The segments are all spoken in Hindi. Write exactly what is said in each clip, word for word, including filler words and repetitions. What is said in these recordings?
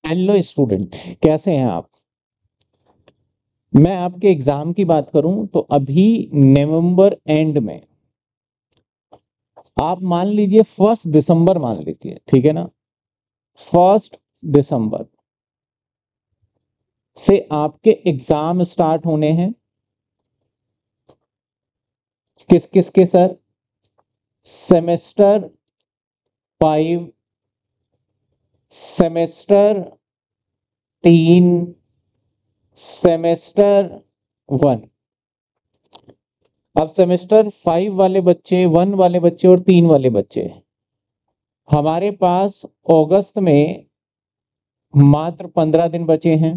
हेलो स्टूडेंट, कैसे हैं आप? मैं आपके एग्जाम की बात करूं तो अभी नवंबर एंड में आप मान लीजिए फर्स्ट दिसंबर मान लीजिए, ठीक है ना। फर्स्ट दिसंबर से आपके एग्जाम स्टार्ट होने हैं। किस किस के सर? सेमेस्टर फाइव, सेमेस्टर तीन, सेमेस्टर वन। अब सेमेस्टर फाइव वाले बच्चे, वन वाले बच्चे और तीन वाले बच्चे हमारे पास अगस्त में मात्र पंद्रह दिन बचे हैं।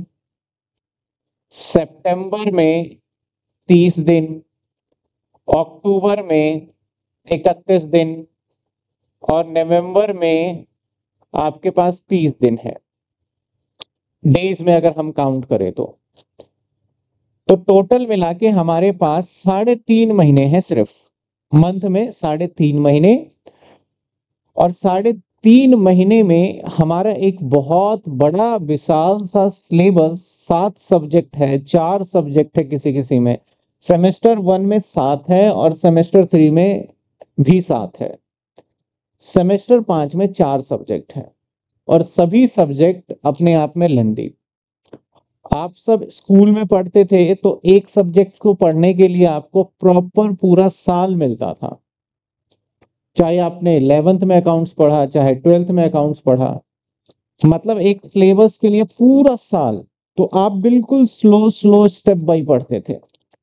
सितंबर में तीस दिन, अक्टूबर में इकतीस दिन और नवंबर में आपके पास तीस दिन है, डेज में अगर हम काउंट करें तो तो टोटल मिला के हमारे पास साढ़े तीन महीने हैं सिर्फ मंथ में, साढ़े तीन महीने। और साढ़े तीन महीने में हमारा एक बहुत बड़ा विशाल सा सिलेबस, सात सब्जेक्ट है, चार सब्जेक्ट है किसी किसी में। सेमेस्टर वन में सात है और सेमेस्टर थ्री में भी सात है। सेमेस्टर पांच में चार सब्जेक्ट है और सभी सब्जेक्ट अपने आप में लेंदी। आप सब स्कूल में पढ़ते थे तो एक सब्जेक्ट को पढ़ने के लिए आपको प्रॉपर पूरा साल मिलता था, चाहे आपने इलेवेंथ में अकाउंट्स पढ़ा चाहे ट्वेल्थ में अकाउंट्स पढ़ा, मतलब एक सिलेबस के लिए पूरा साल। तो आप बिल्कुल स्लो स्लो स्टेप बाय पढ़ते थे,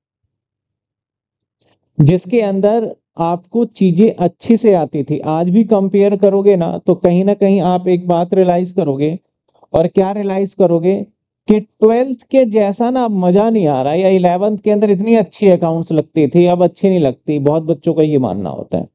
जिसके अंदर आपको चीजें अच्छे से आती थी। आज भी कंपेयर करोगे ना तो कहीं ना कहीं आप एक बात रियलाइज करोगे। और क्या रियलाइज करोगे कि ट्वेल्थ के जैसा ना अब मजा नहीं आ रहा, या इलेवेंथ के अंदर इतनी अच्छी अकाउंट्स लगती थी अब अच्छी नहीं लगती। बहुत बच्चों का ये मानना होता है।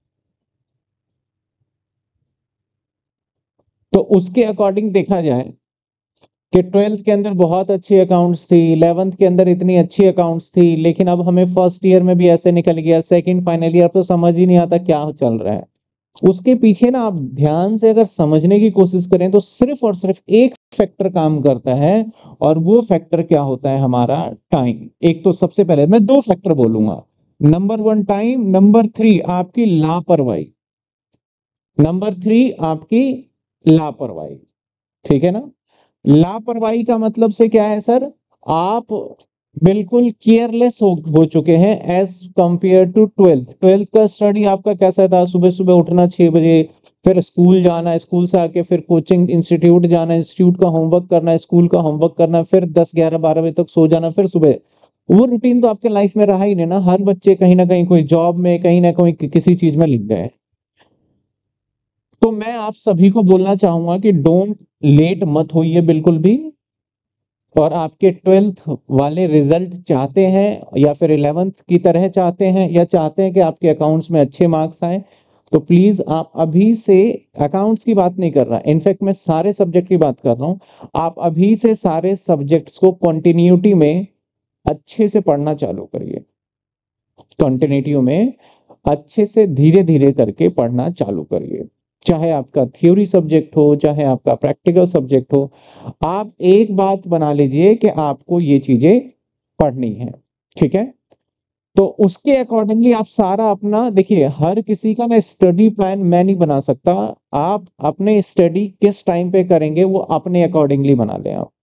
तो उसके अकॉर्डिंग देखा जाए कि ट्वेल्थ के अंदर बहुत अच्छी अकाउंट्स थी, इलेवेंथ के अंदर इतनी अच्छी अकाउंट्स थी, लेकिन अब हमें फर्स्ट ईयर में भी ऐसे निकल गया, सेकंड फाइनल ईयर तो समझ ही नहीं आता क्या चल रहा है। उसके पीछे ना आप ध्यान से अगर समझने की कोशिश करें तो सिर्फ और सिर्फ एक फैक्टर काम करता है, और वो फैक्टर क्या होता है? हमारा टाइम। एक तो सबसे पहले मैं दो फैक्टर बोलूंगा, number one time, number three आपकी लापरवाही। नंबर थ्री आपकी लापरवाही, ठीक है ना। लापरवाही का मतलब से क्या है सर? आप बिल्कुल केयरलेस हो, हो चुके हैं as compared to twelfth. Twelfth का स्टडी आपका कैसा था? सुबह सुबह उठना छह बजे, फिर स्कूल जाना, स्कूल से आके फिर कोचिंग इंस्टीट्यूट जाना, इंस्टीट्यूट का होमवर्क करना, स्कूल का होमवर्क करना, फिर दस ग्यारह बारह बजे तक सो जाना, फिर सुबह। वो रूटीन तो आपके लाइफ में रहा ही नहीं ना। हर बच्चे कहीं ना कहीं कोई जॉब में, कहीं ना कहीं किसी चीज में लग गए। तो मैं आप सभी को बोलना चाहूंगा कि डोंट लेट मत होइए बिल्कुल भी। और आपके ट्वेल्थ वाले रिजल्ट चाहते हैं या फिर इलेवेंथ की तरह चाहते हैं, या चाहते हैं कि आपके अकाउंट्स में अच्छे मार्क्स आए, तो प्लीज आप अभी से, अकाउंट्स की बात नहीं कर रहा, इनफैक्ट मैं सारे सब्जेक्ट की बात कर रहा हूं, आप अभी से सारे सब्जेक्ट्स को कंटिन्यूटी में अच्छे से पढ़ना चालू करिए। कंटिन्यूटी में अच्छे से धीरे धीरे करके पढ़ना चालू करिए, चाहे आपका थ्योरी सब्जेक्ट हो चाहे आपका प्रैक्टिकल सब्जेक्ट हो। आप एक बात बना लीजिए कि आपको ये चीजें पढ़नी है, ठीक है। तो उसके अकॉर्डिंगली आप सारा अपना देखिए, हर किसी का ना स्टडी प्लान मैं नहीं बना सकता। आप अपने स्टडी किस टाइम पे करेंगे वो अपने अकॉर्डिंगली बना लें आप,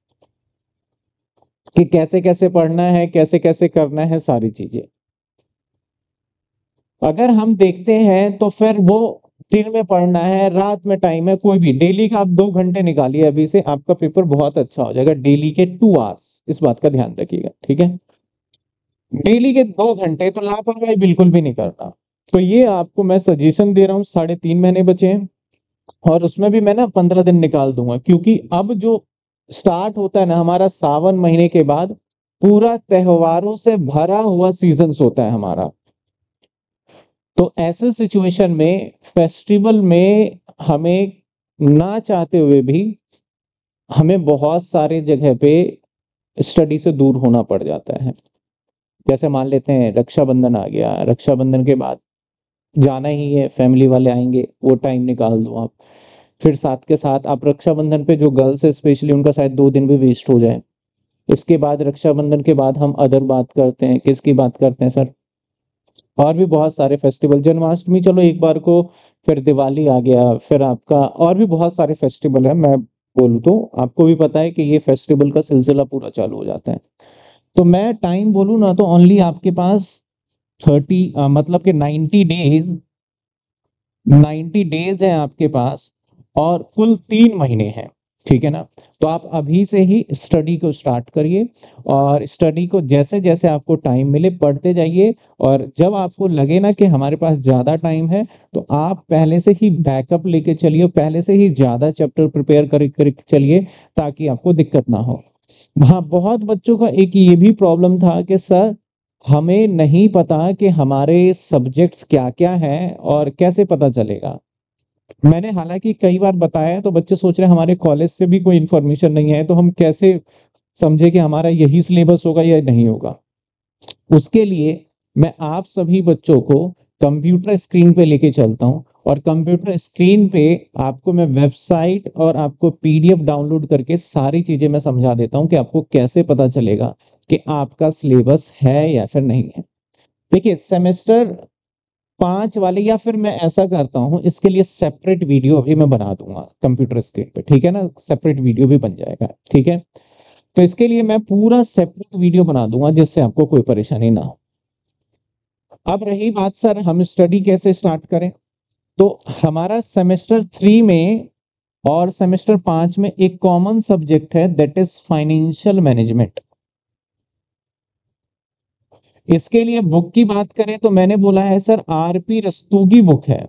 कि कैसे कैसे पढ़ना है, कैसे कैसे करना है सारी चीजें। अगर हम देखते हैं तो फिर वो दिन में पढ़ना है, रात में टाइम है, कोई भी डेली का आप दो घंटे निकालिए अभी से, आपका पेपर बहुत अच्छा हो जाएगा। डेली के टू आवर्स, इस बात का ध्यान रखिएगा, ठीक है। डेली के दो घंटे, तो लापरवाही बिल्कुल भी नहीं करना। तो ये आपको मैं सजेशन दे रहा हूँ। साढ़े तीन महीने बचे हैं और उसमें भी मैं ना पंद्रह दिन निकाल दूंगा, क्योंकि अब जो स्टार्ट होता है ना हमारा सावन महीने के बाद, पूरा त्योहारों से भरा हुआ सीजन होता है हमारा। तो ऐसे सिचुएशन में, फेस्टिवल में, हमें ना चाहते हुए भी हमें बहुत सारे जगह पे स्टडी से दूर होना पड़ जाता है। जैसे मान लेते हैं रक्षाबंधन आ गया, रक्षाबंधन के बाद जाना ही है, फैमिली वाले आएंगे, वो टाइम निकाल दो आप। फिर साथ के साथ आप रक्षाबंधन पे जो गर्ल्स है स्पेशली उनका शायद दो दिन भी वेस्ट हो जाए। इसके बाद रक्षाबंधन के बाद हम अदर बात करते हैं, किसकी बात करते हैं सर? और भी बहुत सारे फेस्टिवल, जन्माष्टमी चलो एक बार को, फिर दिवाली आ गया, फिर आपका और भी बहुत सारे फेस्टिवल है। मैं बोलूँ तो आपको भी पता है कि ये फेस्टिवल का सिलसिला पूरा चालू हो जाता है। तो मैं टाइम बोलूँ ना तो ओनली आपके पास थर्टी मतलब कि नाइन्टी डेज नाइन्टी डेज है आपके पास, और कुल तीन महीने हैं, ठीक है ना। तो आप अभी से ही स्टडी को स्टार्ट करिए, और स्टडी को जैसे जैसे आपको टाइम मिले पढ़ते जाइए, और जब आपको लगे ना कि हमारे पास ज़्यादा टाइम है तो आप पहले से ही बैकअप लेके चलिए, पहले से ही ज़्यादा चैप्टर प्रिपेयर कर कर चलिए ताकि आपको दिक्कत ना हो। हाँ, बहुत बच्चों का एक ये भी प्रॉब्लम था कि सर हमें नहीं पता कि हमारे सब्जेक्ट्स क्या-क्या हैं और कैसे पता चलेगा। मैंने हालाँकि कई बार बताया है, तो बच्चे सोच रहे हैं हमारे कॉलेज से भी कोई इन्फॉर्मेशन नहीं है, तो हम कैसे समझे कि हमारा यही सिलेबस होगा या नहीं होगा। उसके लिए मैं आप सभी बच्चों को कंप्यूटर स्क्रीन पे लेके चलता हूँ, और कंप्यूटर स्क्रीन पे आपको मैं वेबसाइट और आपको पीडीएफ डाउनलोड करके सारी चीज़ें मैं समझा देता हूँ कि आपको कैसे पता चलेगा कि आपका सिलेबस है या फिर नहीं है। देखिए सेमेस्टर पाँच वाले, या फिर मैं ऐसा करता हूँ इसके लिए सेपरेट वीडियो अभी मैं बना दूंगा कंप्यूटर स्क्रीन पे, ठीक है ना, सेपरेट वीडियो भी बन जाएगा, ठीक है। तो इसके लिए मैं पूरा सेपरेट वीडियो बना दूंगा जिससे आपको कोई परेशानी ना हो। अब रही बात सर हम स्टडी कैसे स्टार्ट करें, तो हमारा सेमेस्टर थ्री में और सेमेस्टर पाँच में एक कॉमन सब्जेक्ट है, दैट इज फाइनेंशियल मैनेजमेंट। इसके लिए बुक की बात करें तो मैंने बोला है सर आरपी रस्तोगी बुक है,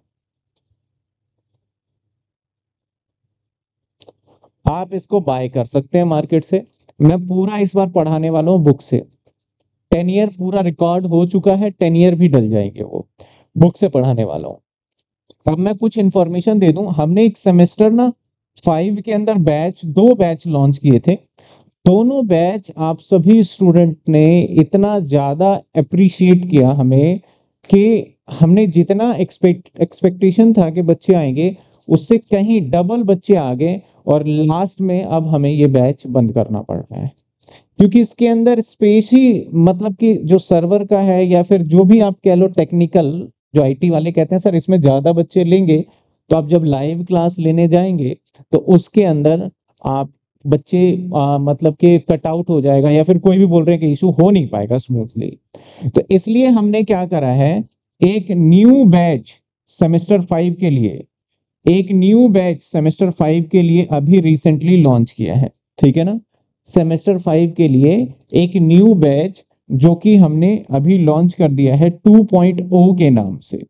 आप इसको बाय कर सकते हैं मार्केट से। मैं पूरा इस बार पढ़ाने वाला हूँ बुक से, टेन ईयर पूरा रिकॉर्ड हो चुका है, टेन ईयर भी डल जाएंगे, वो बुक से पढ़ाने वाला हूँ। अब मैं कुछ इंफॉर्मेशन दे दूं, हमने एक सेमेस्टर ना फाइव के अंदर बैच दो बैच लॉन्च किए थे। दोनों बैच आप सभी स्टूडेंट ने इतना ज्यादा अप्रिशिएट किया हमें कि हमने जितना एक्सपेक्ट एक्सपेक्टेशन था कि बच्चे आएंगे उससे कहीं डबल बच्चे आ गए, और लास्ट में अब हमें ये बैच बंद करना पड़ रहा है क्योंकि इसके अंदर स्पेस ही मतलब कि जो सर्वर का है या फिर जो भी आप कह लो टेक्निकल, जो आईटी वाले कहते हैं सर इसमें ज्यादा बच्चे लेंगे तो आप जब लाइव क्लास लेने जाएंगे तो उसके अंदर आप बच्चे आ, मतलब कि कट आउट हो जाएगा, या फिर कोई भी बोल रहे हैं कि इशू हो नहीं पाएगा स्मूथली। तो इसलिए हमने क्या करा है, एक न्यू बैच सेमेस्टर फाइव के लिए एक न्यू बैच सेमेस्टर फाइव के लिए अभी रिसेंटली लॉन्च किया है, ठीक है ना। सेमेस्टर फाइव के लिए एक न्यू बैच जो कि हमने अभी लॉन्च कर दिया है टू पॉइंट ओ के नाम से।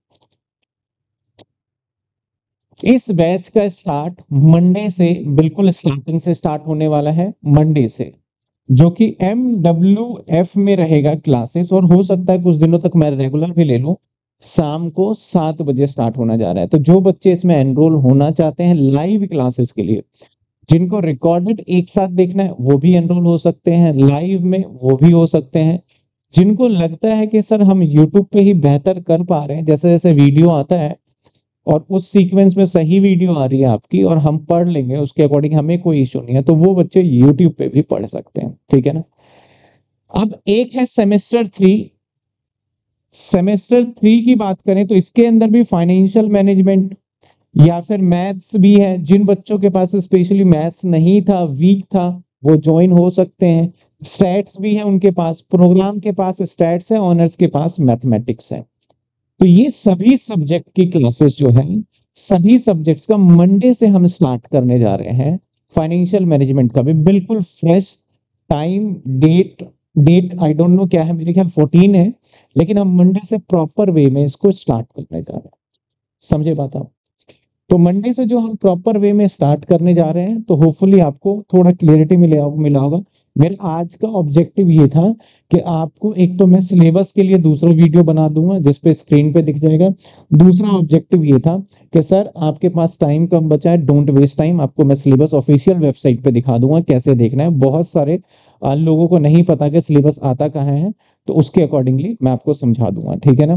इस बैच का स्टार्ट मंडे से, बिल्कुल स्टार्टिंग से स्टार्ट होने वाला है मंडे से, जो कि एम डब्ल्यू एफ में रहेगा क्लासेस, और हो सकता है कुछ दिनों तक मैं रेगुलर भी ले लूं। शाम को सात बजे स्टार्ट होना जा रहा है, तो जो बच्चे इसमें एनरोल होना चाहते हैं लाइव क्लासेस के लिए, जिनको रिकॉर्डेड एक साथ देखना है वो भी एनरोल हो सकते हैं, लाइव में वो भी हो सकते हैं। जिनको लगता है कि सर हम यूट्यूब पे ही बेहतर कर पा रहे हैं, जैसे जैसे वीडियो आता है और उस सीक्वेंस में सही वीडियो आ रही है आपकी और हम पढ़ लेंगे उसके अकॉर्डिंग, हमें कोई इशू नहीं है, तो वो बच्चे यूट्यूब पे भी पढ़ सकते हैं, ठीक है ना। अब एक है सेमेस्टर थ्री। सेमेस्टर थ्री की बात करें तो इसके अंदर भी फाइनेंशियल मैनेजमेंट या फिर मैथ्स भी है। जिन बच्चों के पास स्पेशली मैथ्स नहीं था, वीक था, वो ज्वाइन हो सकते हैं। स्टैट्स भी है उनके पास, प्रोग्राम के पास स्टैट्स है, ऑनर्स के पास मैथमेटिक्स है। तो ये सभी सब्जेक्ट की क्लासेस जो है, सभी सब्जेक्ट्स का मंडे से हम स्टार्ट करने जा रहे हैं। फाइनेंशियल मैनेजमेंट का भी बिल्कुल fresh time, date date I don't know क्या है, मेरे ख्याल फोर्टीन है, लेकिन हम मंडे से प्रॉपर वे में इसको स्टार्ट करने जा रहे हैं। समझे बात आप? तो मंडे से जो हम प्रॉपर वे में स्टार्ट करने जा रहे हैं, तो होपफुली आपको थोड़ा क्लियरिटी मिले मिला होगा। मेरा आज का ऑब्जेक्टिव ये था कि आपको, एक तो मैं सिलेबस के लिए दूसरा वीडियो बना दूंगा जिसपे स्क्रीन पे दिख जाएगा। दूसरा ऑब्जेक्टिव ये था कि सर आपके पास टाइम कम बचा है, डोंट वेस्ट टाइम, आपको मैं सिलेबस ऑफिशियल वेबसाइट पे दिखा दूंगा कैसे देखना है। बहुत सारे आ, लोगों को नहीं पता कि सिलेबस आता कहाँ है, तो उसके अकॉर्डिंगली मैं आपको समझा दूंगा, ठीक है ना।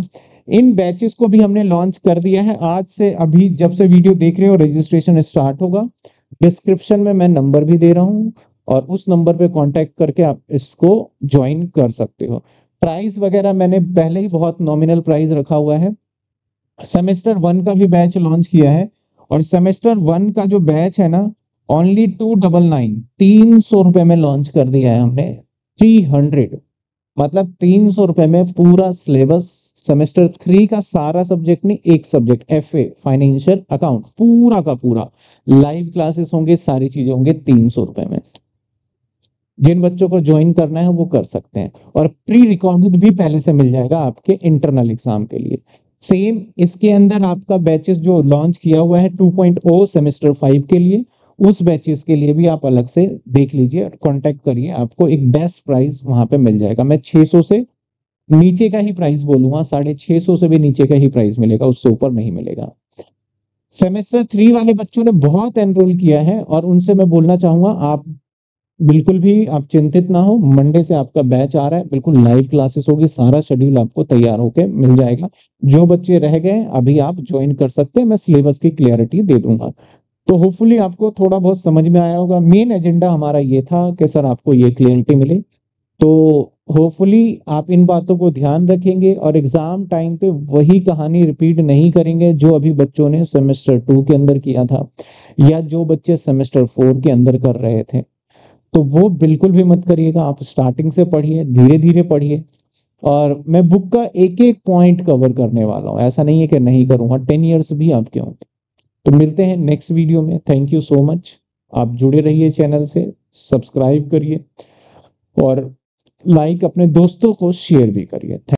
इन बैचेस को भी हमने लॉन्च कर दिया है आज से। अभी जब से वीडियो देख रहे हो रजिस्ट्रेशन स्टार्ट होगा। डिस्क्रिप्शन में मैं नंबर भी दे रहा हूँ और उस नंबर पे कांटेक्ट करके आप इसको ज्वाइन कर सकते हो। प्राइस वगैरह मैंने पहले ही बहुत नॉमिनल प्राइस रखा हुआ है। सेमेस्टर वन का भी बैच लॉन्च किया है और सेमेस्टर वन का जो बैच है ना ओनली टू डबल नाइन तीन सौ रुपए में लॉन्च कर दिया है हमने। थ्री हंड्रेड मतलब तीन सौ रुपए में पूरा सिलेबस सेमेस्टर थ्री का सारा सब्जेक्ट नहीं, एक subject F A financial account पूरा का पूरा लाइव क्लासेस होंगे, सारी चीजें होंगे तीन सौ रुपए में। जिन बच्चों को ज्वाइन करना है वो कर सकते हैं और प्री रिकॉर्डेड भी पहले से मिल जाएगा आपके इंटरनल एग्जाम के लिए। सेम इसके अंदर आपका बैचेस जो लॉन्च किया हुआ है two point O semester five के लिए, उस बैचेस के लिए भी आप अलग से देख लीजिए और कांटेक्ट करिए, आपको एक बेस्ट प्राइस वहां पे मिल जाएगा। मैं छह सौ से नीचे का ही प्राइस बोलूंगा, साढ़े छह सौ से भी नीचे का ही प्राइस मिलेगा, उससे ऊपर नहीं मिलेगा। सेमेस्टर थ्री वाले बच्चों ने बहुत एनरोल किया है और उनसे मैं बोलना चाहूंगा आप बिल्कुल भी आप चिंतित ना हो। मंडे से आपका बैच आ रहा है, बिल्कुल लाइव क्लासेस होगी, सारा शेड्यूल आपको तैयार होके मिल जाएगा। जो बच्चे रह गए अभी आप ज्वाइन कर सकते हैं, मैं सिलेबस की क्लियरिटी दे दूंगा। तो होपफुली आपको थोड़ा बहुत समझ में आया होगा। मेन एजेंडा हमारा ये था कि सर आपको ये क्लियरिटी मिले, तो होपफुली आप इन बातों को ध्यान रखेंगे और एग्जाम टाइम पे वही कहानी रिपीट नहीं करेंगे जो अभी बच्चों ने सेमेस्टर टू के अंदर किया था या जो बच्चे सेमेस्टर फोर के अंदर कर रहे थे। तो वो बिल्कुल भी मत करिएगा। आप स्टार्टिंग से पढ़िए, धीरे धीरे पढ़िए और मैं बुक का एक एक पॉइंट कवर करने वाला हूँ, ऐसा नहीं है कि नहीं करूंगा। टेन ईयर्स भी आपके होंगे। तो मिलते हैं नेक्स्ट वीडियो में। Thank you so much. आप जुड़े रहिए चैनल से, सब्सक्राइब करिए और लाइक अपने दोस्तों को शेयर भी करिए।